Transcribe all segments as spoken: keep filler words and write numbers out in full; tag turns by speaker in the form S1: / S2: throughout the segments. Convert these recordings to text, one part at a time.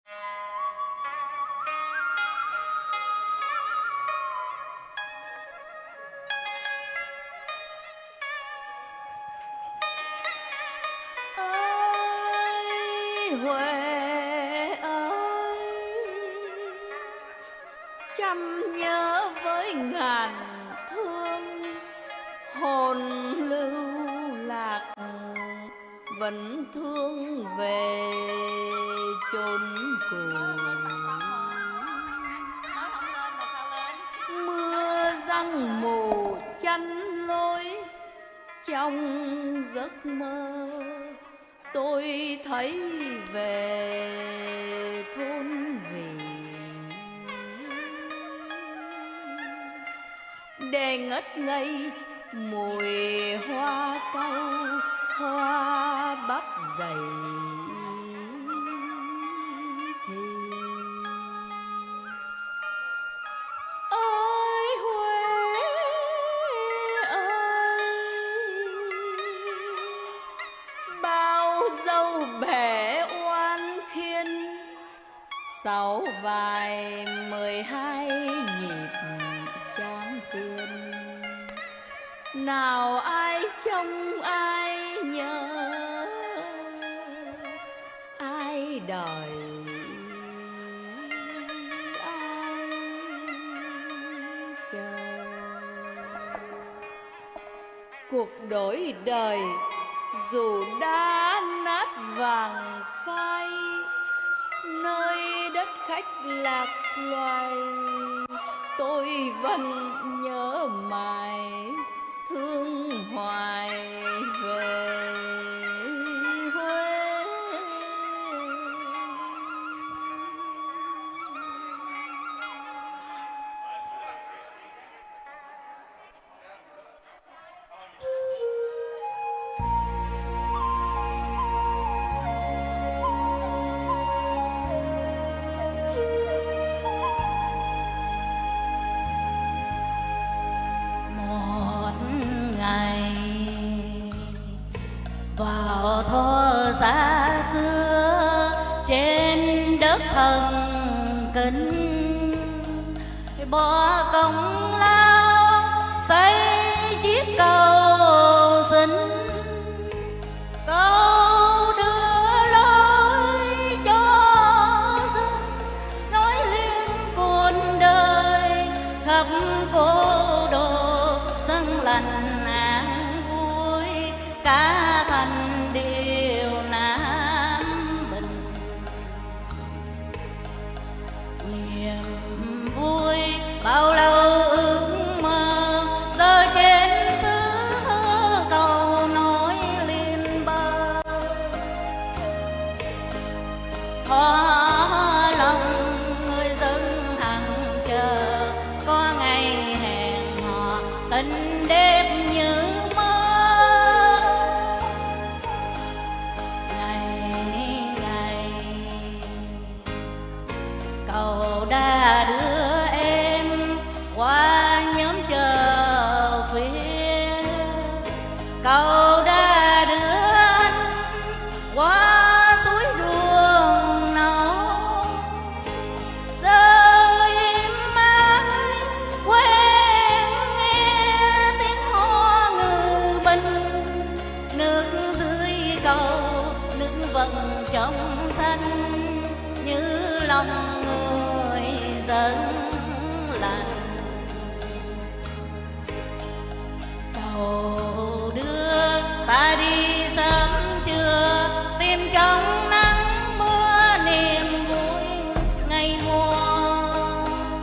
S1: ơi Huệ ơi, trăm nhớ với ngàn thương, hồn lưu lạc vẫn thương về chốn cùng. Mưa răng mù chắn lối, trong giấc mơ tôi thấy về thôn vì, để ngất ngây mùi hoa cau, hoa bắp dày thì ơi Huế ơi, bao dâu bể oan khiên, sáu vai mười hai nhịp tráng tiền, nào ai trông ai nhớ, ai đợi ai chờ. Cuộc đổi đời dù đã nát vàng phai, nơi đất khách lạc loài, tôi vẫn nhớ mãi thương hoài về Huế.
S2: Vào thuở xa xưa trên đất thần kính, bỏ công lao xây chiếc cầu xin, cầu đưa lối cho dân nói liên cuộc đời, khắp cố đô dân lành an vui, cả thành điều Nam Bình. Niềm vui bao lâu ước mơ, giờ trên xứ thơ cầu nói liên bờ. Thỏa lòng người dân hằng chờ, có ngày hẹn hò tình đẹp như cầu đã đưa em qua nhóm chờ phía, cầu đã đưa anh qua suối ruộng nâu, giờ im mãi quen nghe tiếng hò ngừ bình, nước dưới cầu nước vẫn trong xanh như lòng dân lành. Cầu đưa ta đi sớm trưa, tìm trong nắng mưa niềm vui ngày mùa.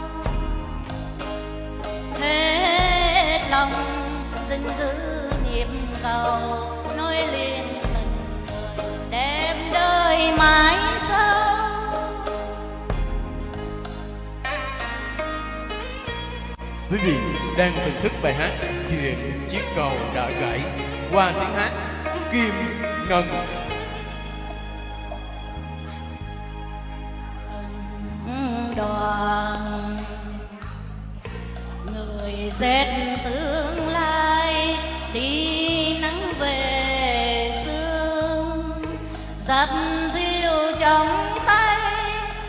S2: Hết lòng gìn giữ nhịp cầu, nối liền tình người đẹp đời mãi sau.
S3: Quý vị đang thưởng thức bài hát Chuyện chiếc cầu đã gãy qua tiếng hát Kim Ngân.
S2: Đoàn người dệt tương lai, đi nắng về sương, dắt diều trong tay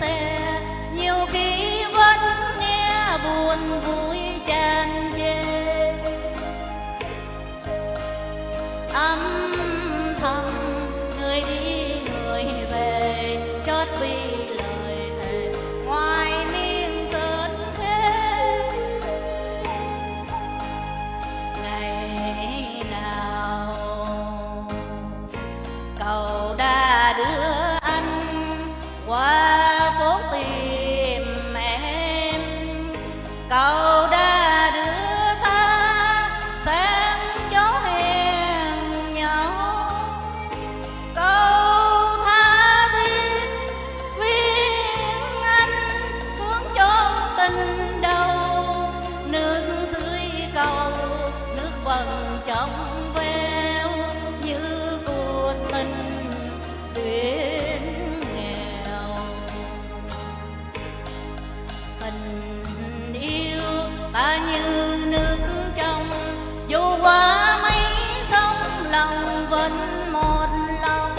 S2: xe, nhiều khi vẫn nghe buồn vui tràn trề. Âm thầm người đi người về, chót vì lời thề ngoài miên sơn thế. Ngày nào cậu đã đưa anh qua phố tìm em, cậu đã đưa ta sang chỗ hẹn nhau, câu tha thiết khuyên anh hướng cho tình đầu. Nước dưới cầu nước vẫn trong veo như cuộc tình duyên nghèo. Tình yêu ta như nước trong, dù qua mấy sông lòng vẫn một lòng.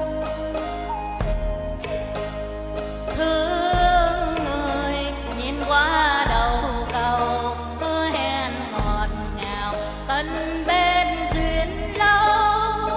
S2: Thương người nhìn qua đầu cầu, hứa hẹn ngọt ngào tình bên duyên lâu.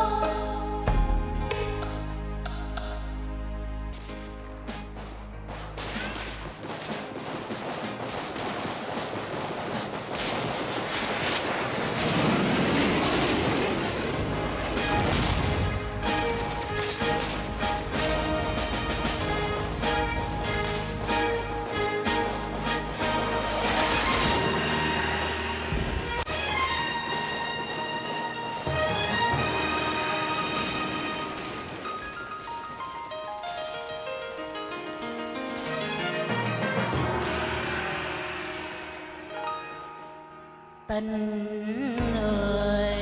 S2: Tình người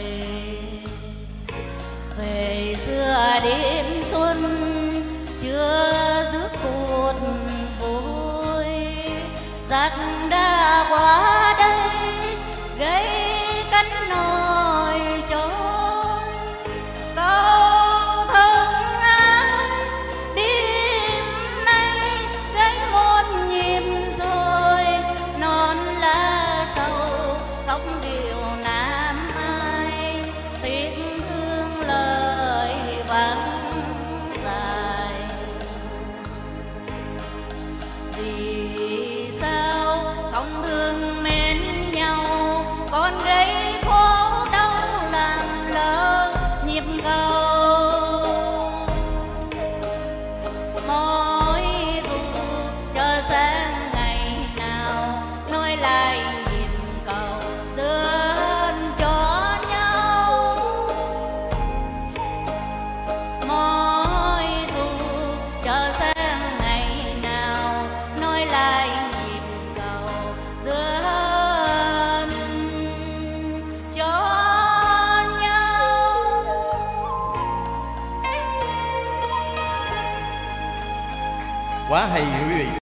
S2: về xưa đêm xuân chưa dứt cuộc vui, giặc đã qua đây gây cánh nổi trôi. Câu thân ai đêm nay gây một nhịp rồi, non lá sầu tóc điều nam ai, tiếc thương lời vắng dài. Vì sao không thương mến nhau, còn gây khổ đau làm lỡ nhịp cầu. Mối thù chờ sáng ngày nào, nói lại nhịp cầu giữa cho nhau. Mối thù chờ sáng ngày nào, nói lại nhịp cầu giữa cho nhau.
S3: Quá hay quý vị.